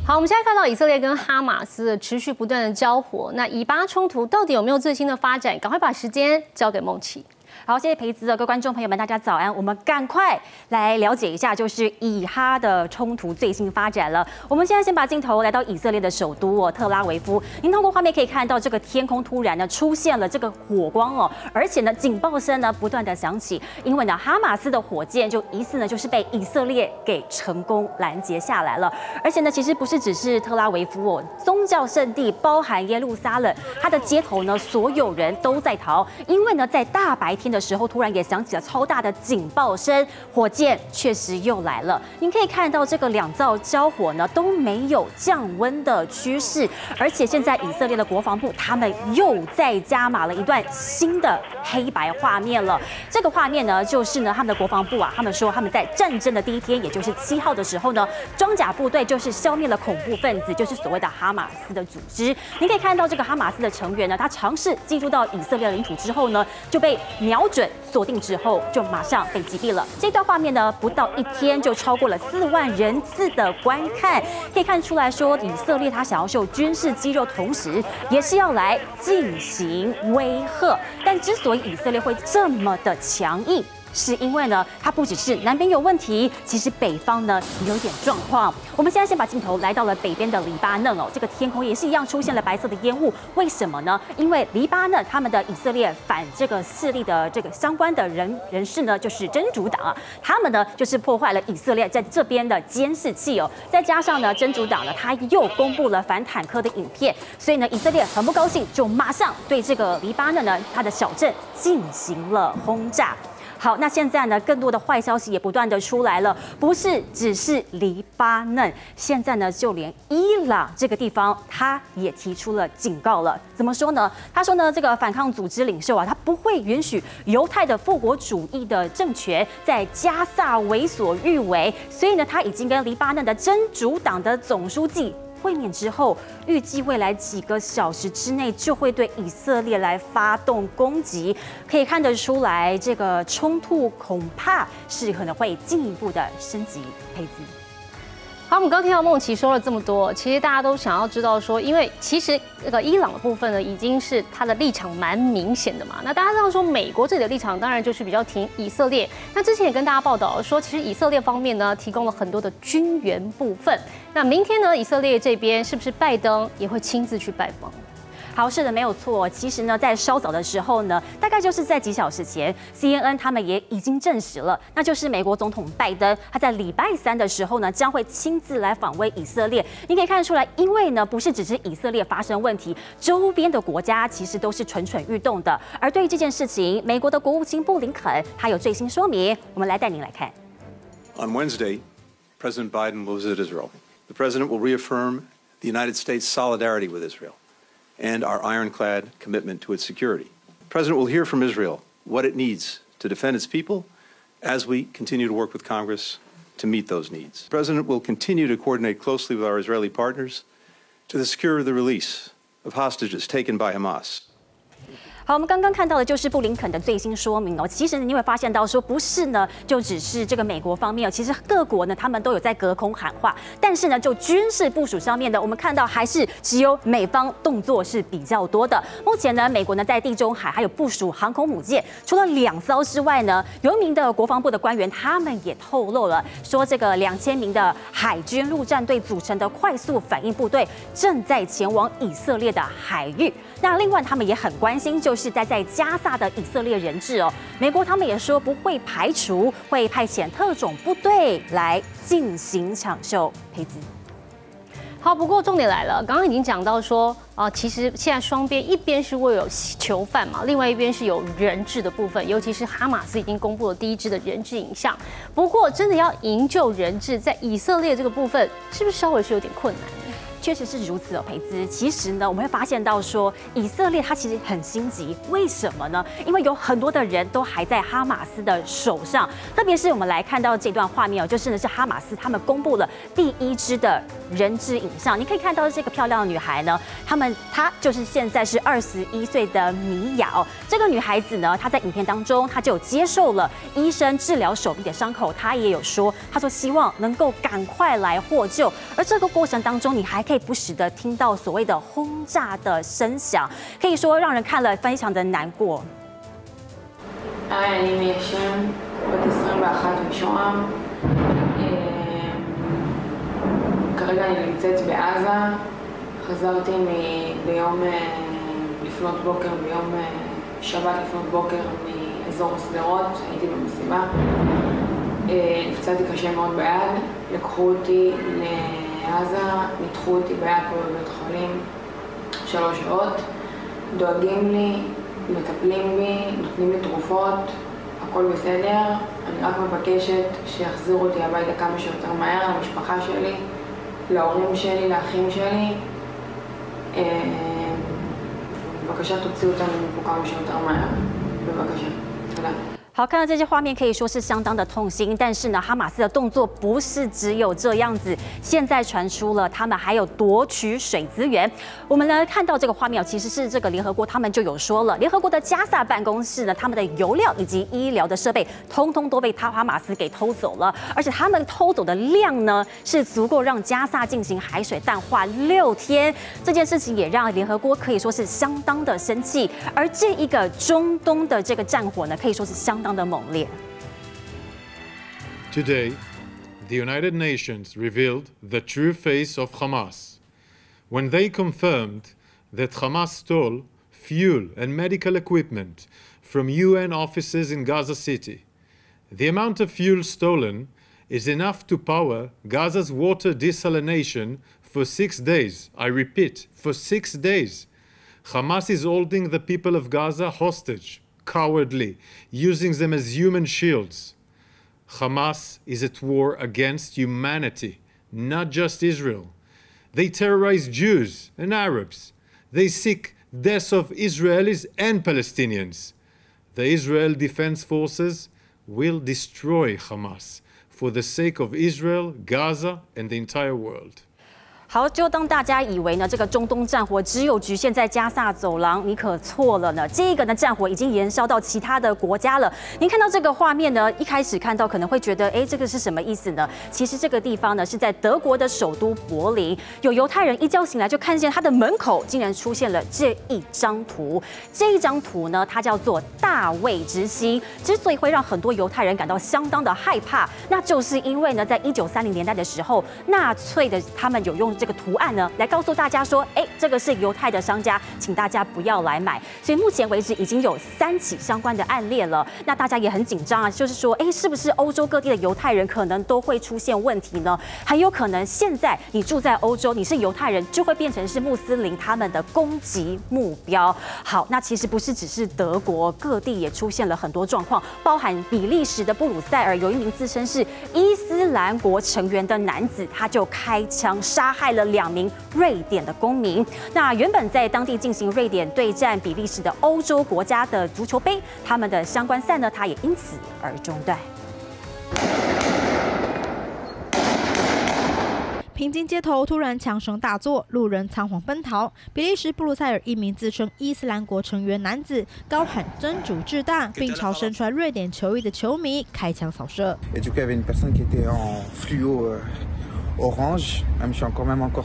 好，我们现在看到以色列跟哈马斯的持续不断的交火，那以巴冲突到底有没有最新的发展？赶快把时间交给梦琪。 好，谢谢培姿的各位观众朋友们，大家早安。我们赶快来了解一下，就是以哈的冲突最新发展了。我们现在先把镜头来到以色列的首都特拉维夫。您通过画面可以看到，这个天空突然呢出现了这个火光哦，而且呢警报声呢不断的响起，因为呢哈马斯的火箭就疑似呢就是被以色列给成功拦截下来了。而且呢其实不是只是特拉维夫哦，宗教圣地包含耶路撒冷，它的街头呢所有人都在逃，因为呢在大白天的时候，突然也响起了超大的警报声，火箭确实又来了。您可以看到这个两造交火呢都没有降温的趋势，而且现在以色列的国防部他们又再加码了一段新的黑白画面了。这个画面呢就是呢他们的国防部他们说他们在战争的第一天，也就是7号的时候呢，装甲部队就是消灭了恐怖分子，就是所谓的哈马斯的组织。您可以看到这个哈马斯的成员呢，他尝试进入到以色列领土之后呢，就被瞄准锁定之后，就马上被击毙了。这段画面呢，不到1天就超过了4万人次的观看，可以看出来说，以色列他想要秀军事肌肉，同时也是要来进行威吓。但之所以以色列会这么的强硬，是因为呢，它不只是南边有问题，其实北方呢也有点状况。我们现在先把镜头来到了北边的黎巴嫩哦，这个天空也是一样出现了白色的烟雾，为什么呢？因为黎巴嫩他们的以色列反这个势力的这个相关的人士呢，就是真主党他们呢就是破坏了以色列在这边的监视器哦，再加上呢真主党呢他又公布了反坦克的影片，所以呢以色列很不高兴，就马上对这个黎巴嫩呢它的小镇进行了轰炸。好，那现在呢，更多的坏消息也不断的出来了，不是只是黎巴嫩，现在呢，就连伊朗这个地方，他也提出了警告了。怎么说呢？他说呢，这个反抗组织领袖他不会允许犹太的复国主义的政权在加萨为所欲为，所以呢，他已经跟黎巴嫩的真主党的总书记会面之后，预计未来几个小时之内就会对以色列来发动攻击。可以看得出来，这个冲突恐怕是可能会进一步的升级。佩姿。 好，我们刚听到梦琪说了这么多，其实大家都想要知道说，因为其实这个伊朗的部分呢，已经是他的立场蛮明显的嘛。那大家知道说，美国这里的立场当然就是比较挺以色列。那之前也跟大家报道说，其实以色列方面呢，提供了很多的军援部分。那明天呢，以色列这边是不是拜登也会亲自去拜访？ 好，是的，没有错。其实呢，在稍早的时候呢，大概就是在几小时前 ，CNN 他们也已经证实了，那就是美国总统拜登他在礼拜3的时候呢，将会亲自来访问以色列。你可以看得出来，因为呢，不是只是以色列发生问题，周边的国家其实都是蠢蠢欲动的。而对于这件事情，美国的国务卿布林肯他有最新说明，我们来带您来看。 On Wednesday, President Biden will visit Israel. The president will reaffirm the United States' solidarity with Israel.And our ironclad commitment to its security. The President will hear from Israel what it needs to defend its people as we continue to work with Congress to meet those needs. The President will continue to coordinate closely with our Israeli partners to secure the release of hostages taken by Hamas. 好，我们刚刚看到的就是布林肯的最新说明哦。其实你会发现到说，不是呢，就只是这个美国方面哦，其实各国呢，他们都有在隔空喊话。但是呢，就军事部署上面的，我们看到还是只有美方动作是比较多的。目前呢，美国呢在地中海还有部署航空母舰，除了2艘之外呢，有一名的国防部的官员他们也透露了，说这个2000名的海军陆战队组成的快速反应部队正在前往以色列的海域。那另外他们也很关心，就是待在加萨的以色列人质哦。美国他们也说不会排除会派遣特种部队来进行抢救。佩姿。 好，不过重点来了，刚刚已经讲到说，其实现在双边一边是会有囚犯嘛，另外一边是有人质的部分，尤其是哈马斯已经公布了第1支的人质影像。不过，真的要营救人质，在以色列这个部分，是不是稍微是有点困难呢？ 确实是如此哦，培姿。其实呢，我们会发现到说，以色列它其实很心急，为什么呢？因为有很多的人都还在哈马斯的手上，特别是我们来看到这段画面哦，就是呢是哈马斯他们公布了第1支的人质影像，你可以看到这个漂亮的女孩呢，她就是现在是21岁的米娅哦。这个女孩子呢，她在影片当中，她就有接受了医生治疗手臂的伤口，她也有说，她说希望能够赶快来获救。而这个过程当中，你还可以不时的听到所谓的轰炸的声响，可以说让人看了非常的难过。 אני מיישם בת 21 משוהם. כרגע אני נמצאת בעזה. חזרתי ביום לפנות בוקר, ביום שבת לפנות בוקר מאזור שדרות, הייתי במסיבה. נפצעתי קשה מאוד ביד, לקחו אותי לעזה, ניתחו אותי ביד פה בבית חולים 3 שעות, דואגים לי, מטפלים בי, נותנים לי תרופות, הכל בסדר. אני רק מבקשת שיחזירו אותי הביתה כמה שיותר מהר, למשפחה שלי, להורים שלי, לאחים שלי. בבקשה תוציאו אותנו מפה כמה שיותר מהר. בבקשה. תודה. 好，看到这些画面可以说是相当的痛心，但是呢，哈马斯的动作不是只有这样子，现在传出了他们还有夺取水资源。我们呢看到这个画面，其实是这个联合国他们就有说了，联合国的加萨办公室呢，他们的油料以及医疗的设备，通通都被哈马斯给偷走了，而且他们偷走的量呢，是足够让加萨进行海水淡化6天。这件事情也让联合国可以说是相当的生气，而这一个中东的这个战火呢，可以说是相当的猛烈。 Today, the United Nations revealed the true face of Hamas when they confirmed that Hamas stole fuel and medical equipment from UN offices in Gaza City. The amount of fuel stolen is enough to power Gaza's water desalination for 6 days. I repeat, for 6 days. Hamas is holding the people of Gaza hostage, cowardly, using them as human shields. Hamas is at war against humanity, not just Israel. They terrorize Jews and Arabs. They seek death of Israelis and Palestinians. The Israel Defense Forces will destroy Hamas for the sake of Israel, Gaza, and the entire world. 好，就当大家以为呢，这个中东战火只有局限在加萨走廊，你可错了呢。这个呢，战火已经延烧到其他的国家了。您看到这个画面呢，一开始看到可能会觉得，哎，这个是什么意思呢？其实这个地方呢是在德国的首都柏林，有犹太人一觉醒来就看见他的门口竟然出现了这一张图。这一张图呢，它叫做大卫之星。之所以会让很多犹太人感到相当的害怕，那就是因为呢，在1930年代的时候，纳粹的他们有用这个图案呢，来告诉大家说，哎，这个是犹太的商家，请大家不要来买。所以目前为止已经有3起相关的案例了。那大家也很紧张啊，就是说，哎，是不是欧洲各地的犹太人可能都会出现问题呢？很有可能现在你住在欧洲，你是犹太人，就会变成是穆斯林他们的攻击目标。好，那其实不是只是德国，各地也出现了很多状况，包含比利时的布鲁塞尔有一名自称是伊斯兰国成员的男子，他就开枪杀害了2名瑞典的公民。那原本在当地进行瑞典对战比利时的欧洲国家的足球杯，他们的相关赛呢，它也因此而中断。 平津街头突然枪声大作，路人仓皇奔逃。比利时布鲁塞尔一名自称伊斯兰国成员男子高喊真主至大，并朝身穿瑞典球衣的球迷开枪扫射。 Orange, je suis encore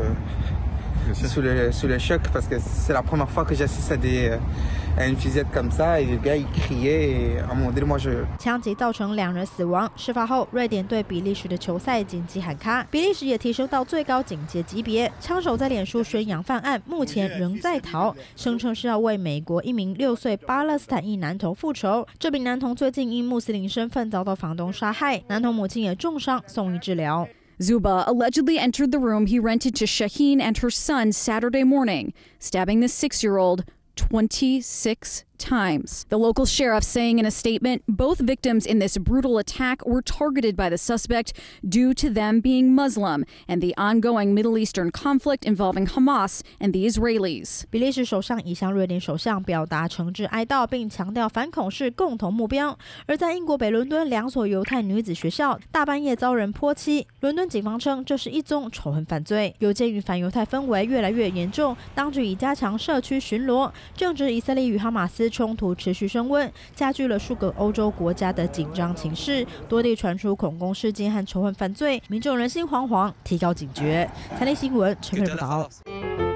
sous le choc parce que c'est la première fois que j'assiste à une fusillade comme ça et le gars il criait et à un moment donné moi je 枪击造成2人死亡。事发后，瑞典对比利时的球赛紧急喊卡，比利时也提升到最高警戒级别。枪手在脸书宣扬犯案，目前仍在逃，声称是要为美国一名6岁巴勒斯坦裔男童复仇。这名男童最近因穆斯林身份遭到房东杀害，男童母亲也重伤送医治疗。 Zuba allegedly entered the room he rented to Shaheen and her son Saturday morning, stabbing the 6-year-old 26 times. The local sheriff saying in a statement, both victims in this brutal attack were targeted by the suspect due to them being Muslim and the ongoing Middle Eastern conflict involving Hamas and the Israelis. 比利时首相已向瑞典首相表达诚挚哀悼，并强调反恐是共同目标。而在英国北伦敦2所犹太女子学校大半夜遭人泼漆，伦敦警方称这是一宗仇恨犯罪。有鉴于反犹太氛围越来越严重，当局已加强社区巡逻。正值以色列与哈马斯冲突持续升温，加剧了数个欧洲国家的紧张情势，多地传出恐攻事件和仇恨犯罪，民众人心惶惶，提高警觉。财经新闻陈佩报道。